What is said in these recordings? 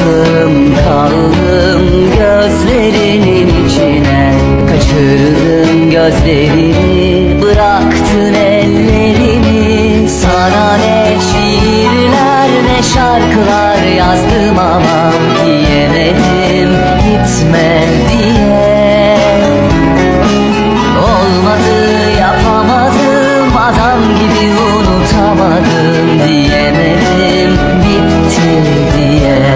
Baktım kaldım gözlerinin içine, kaçırdım gözlerimi, bıraktın ellerimi. Sana ne şiirler ne şarkılar yazdım ama diyemedim gitme diye. Olmadı, yapamadım, adam gibi unutamadım diyemedim bitti diye.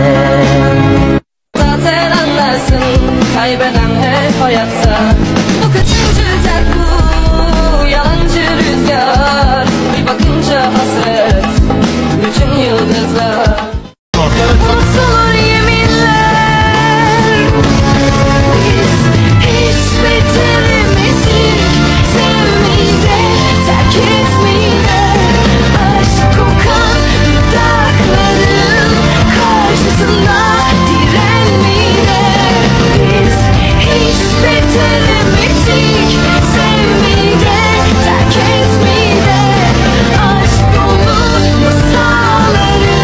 Zaten anlarsın, kaybeden hep hayatta. Bu kaçıncı tek bu yalancı rüzgar, bir bakınca hasret bütün yıldızlar. Tutulur yeminler, biz hiç bitiremedik. Sevmeyi terk etmeyi de, aşk kokan dudakların karşısında direnmeyi de. Biz hiç bitiremedik. Sevmeyi de terk etmeyi de, aşk dolu masallarım.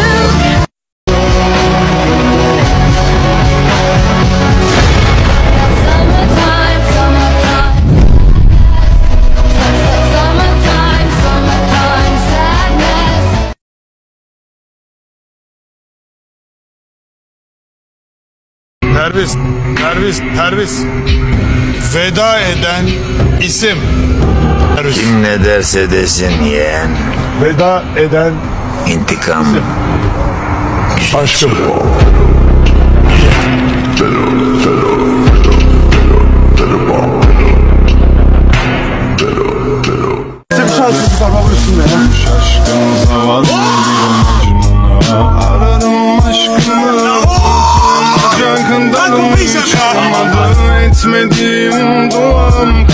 Tervis. Veda eden isim. Tervis. Kim ne derse desin yeğen, Veda eden intikam aşkım. Şaşkın zavallı bir Mecnun'a aradım aşkımı. Can kındalım hiç olmadı, etmediğim duam.